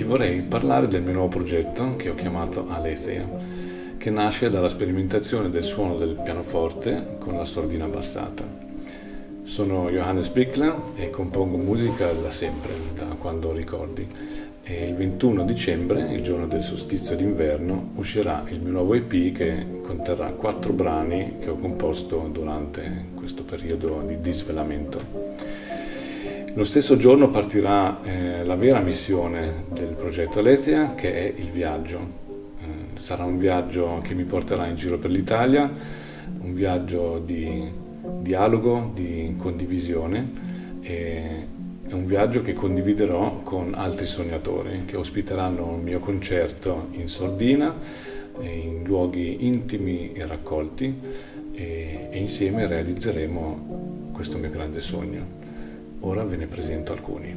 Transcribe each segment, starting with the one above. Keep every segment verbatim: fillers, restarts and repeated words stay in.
vorrei parlare del mio nuovo progetto che ho chiamato Aletheia, che nasce dalla sperimentazione del suono del pianoforte con la sordina abbassata. Sono Johannes Bickler e compongo musica da sempre, da quando ho ricordi. E il ventuno dicembre, il giorno del solstizio d'inverno, uscirà il mio nuovo E P che conterrà quattro brani che ho composto durante questo periodo di disvelamento. Lo stesso giorno partirà eh, la vera missione del progetto Aletheia, che è il viaggio. Eh, sarà un viaggio che mi porterà in giro per l'Italia, un viaggio di dialogo, di condivisione, e è un viaggio che condividerò con altri sognatori che ospiteranno il mio concerto in sordina, in luoghi intimi e raccolti, e, e insieme realizzeremo questo mio grande sogno. Ora ve ne presento alcuni.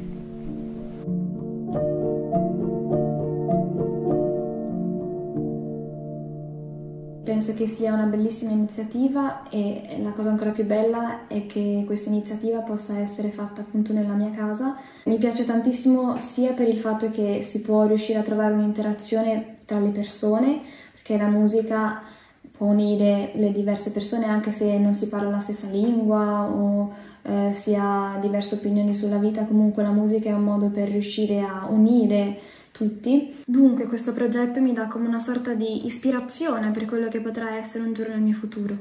Penso che sia una bellissima iniziativa e la cosa ancora più bella è che questa iniziativa possa essere fatta appunto nella mia casa. Mi piace tantissimo sia per il fatto che si può riuscire a trovare un'interazione tra le persone, perché la musica può unire le diverse persone anche se non si parla la stessa lingua o eh, si ha diverse opinioni sulla vita. Comunque la musica è un modo per riuscire a unire tutti. Dunque questo progetto mi dà come una sorta di ispirazione per quello che potrà essere un giorno il mio futuro.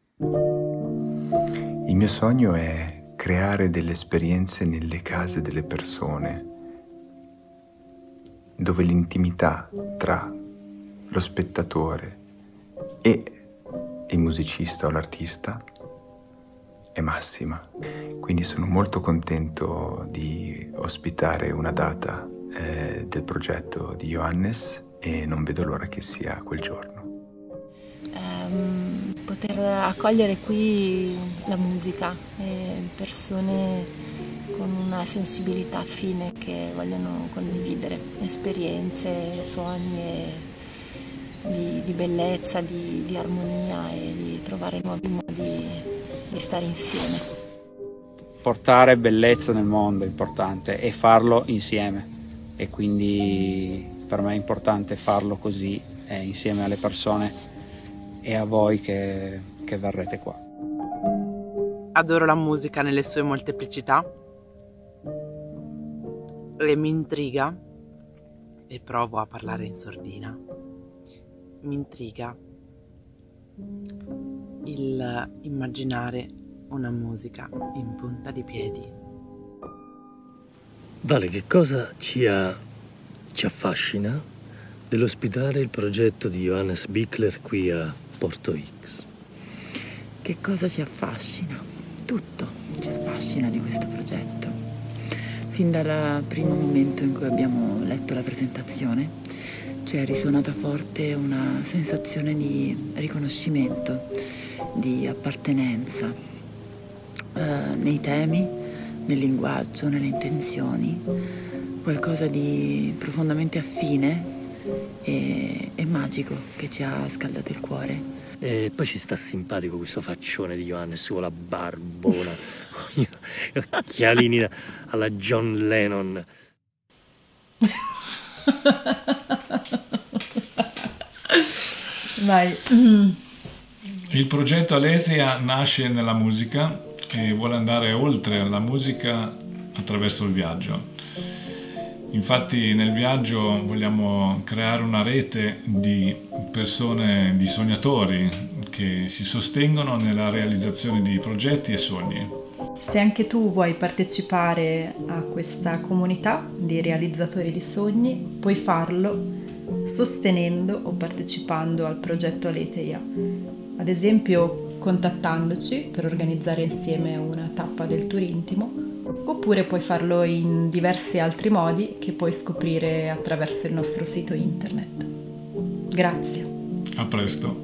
Il mio sogno è creare delle esperienze nelle case delle persone, dove l'intimità tra lo spettatore e il musicista o l'artista è massima. Quindi sono molto contento di ospitare una data eh, del progetto di Johannes e non vedo l'ora che sia quel giorno. Um, poter accogliere qui la musica e persone con una sensibilità fine che vogliono condividere esperienze, sogni e Di, di bellezza, di, di armonia e di trovare nuovi modi di stare insieme. Portare bellezza nel mondo è importante e farlo insieme, e quindi per me è importante farlo così, eh, insieme alle persone e a voi che, che verrete qua. Adoro la musica nelle sue molteplicità e mi intriga, e provo a parlare in sordina, mi intriga il immaginare una musica in punta di piedi. Vale, che cosa ci, ha, ci affascina dell'ospitare il progetto di Johannes Bickler qui a Porto X? Che cosa ci affascina? Tutto ci affascina di questo progetto. Fin dal primo momento in cui abbiamo letto la presentazione ci è risuonata forte una sensazione di riconoscimento, di appartenenza eh, nei temi, nel linguaggio, nelle intenzioni, qualcosa di profondamente affine e, e magico che ci ha scaldato il cuore. E poi ci sta simpatico questo faccione di Johannes con la barbona, occhialini alla John Lennon. Vai. Il progetto Aletheia nasce nella musica e vuole andare oltre alla musica attraverso il viaggio. Infatti nel viaggio vogliamo creare una rete di persone, di sognatori che si sostengono nella realizzazione di progetti e sogni. Se anche tu vuoi partecipare a questa comunità di realizzatori di sogni, puoi farlo sostenendo o partecipando al progetto Aletheia. Ad esempio contattandoci per organizzare insieme una tappa del tour intimo, oppure puoi farlo in diversi altri modi che puoi scoprire attraverso il nostro sito internet. Grazie. A presto.